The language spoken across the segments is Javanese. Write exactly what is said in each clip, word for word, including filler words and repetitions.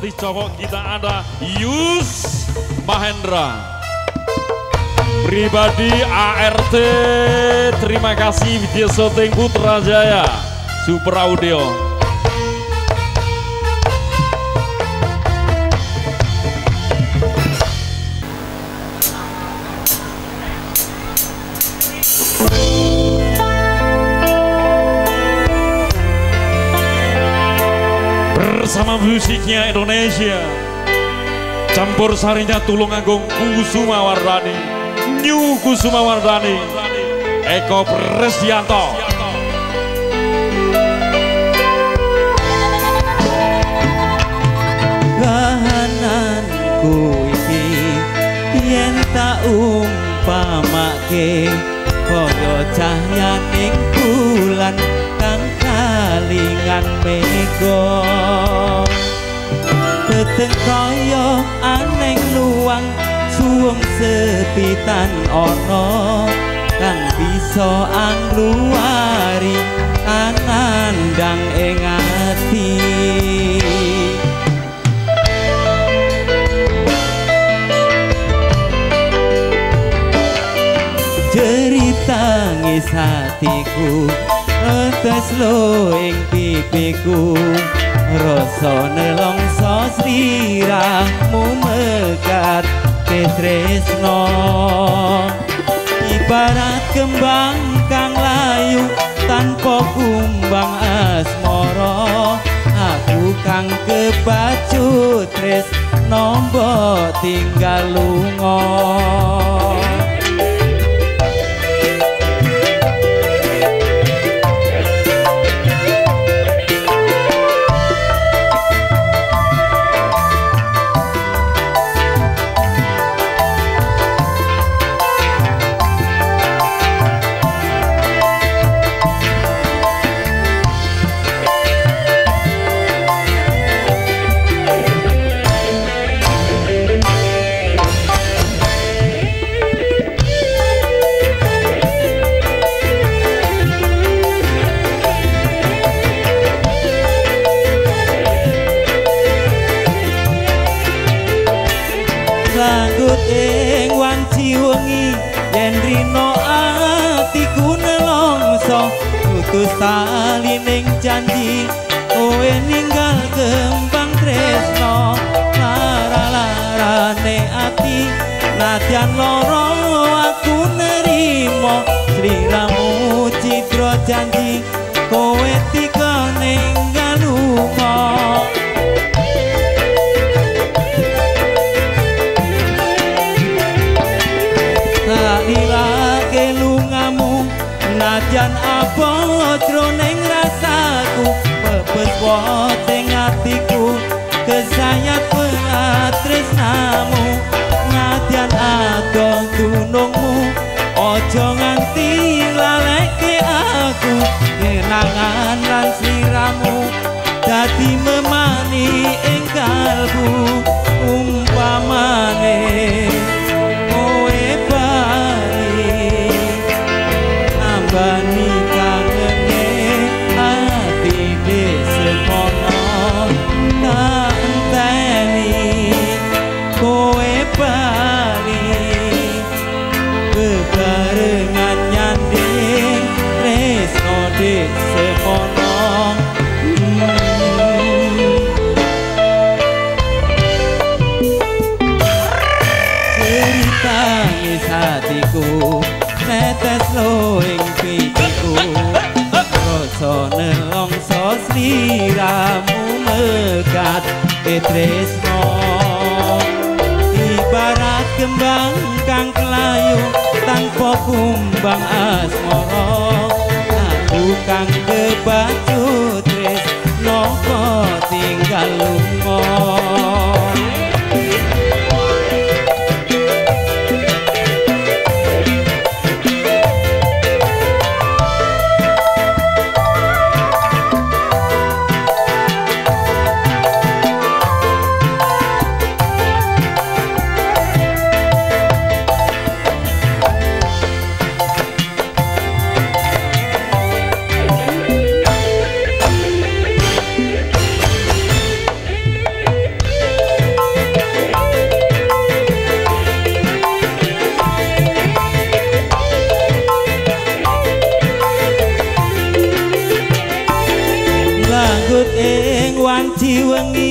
artis cowok kita ada Yus Mahendra. Pribadi A R T, terima kasih video syuting Putrajaya Super Audio. Bersama musiknya Indonesia, campur sarinya Tulungagung Kusuma Wardani, New Kusuma Wardani, Eko Presyanto. Kahananku iki yen tak umpamake kaya cahyaning bulan kang kalingan mega, peteng kaya aneng luang suwung sepitan ana kang bisa angluari anandang ing ati. Cerita ngis hatiku netes lo ing pipiku, rasa nelongso sliramu mekat ketresno, ibarat kembang kang layu tanpa kumbang asmara. Aku kang kebacut tresno mbok tinggal lunga. Langgut ing wanci wengi yen rino atiku nelongso, putus talining janji kowe ninggal kembang tresno. Lara-larane ati nadyan loro aku nerimo, sliramu citra janji kowe tika ninggal lunga. Lilake lungamu nadyan apa jroning rasaku, pepes wonten atiku kesayat tresnamu. Nadyan adoh dunungmu ojo nganti laleke aku, kenangan lan sliramu dadi memani ing kalbu. Umpamane bani kangene ati desemono, tak enteni kowe bali bebarengan nyanding tresno desemono. Cerita ngis hatiku netes lo ing pipiku, rasa nelongso sliramu mekat tresno, ibarat kembang kang kelayu tanpa kumbang asmara. Aku kang kebacut tresno kok tinggal lunga.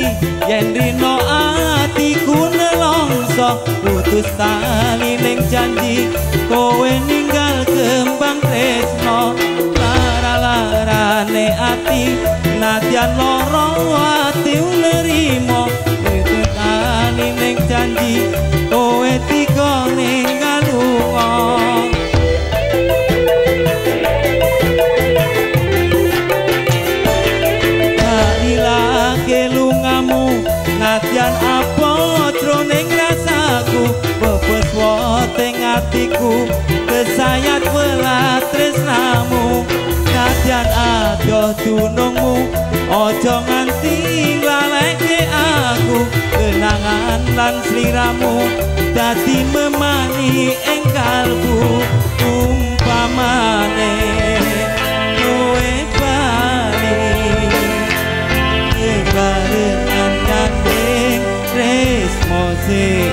yen rino atiku nelongso putus tali ning janji kowe ninggal kembang tresno lara-larane ati nadyan loro ati nerimo putus tali ning janji kowe tiga ninggal lunga nadyan apa jroning rasaku bebas weteng atiku kesayat welas tresnamu nadyan adoh dunungmu aja nganti laleke aku kenangan lan sliramu dadi memani ing kalbu umpamane kowe bali barengan Resmo